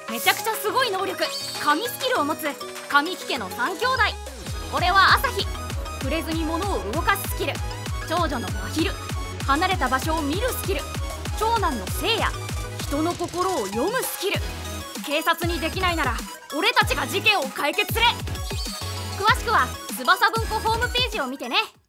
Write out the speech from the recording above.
めちゃくちゃすごい能力、神スキルを持つ神木家の3兄弟。俺は朝日、触れずに物を動かすスキル。長女の真昼、離れた場所を見るスキル。長男の聖夜、人の心を読むスキル。警察にできないなら俺たちが事件を解決する。詳しくは翼文庫ホームページを見てね。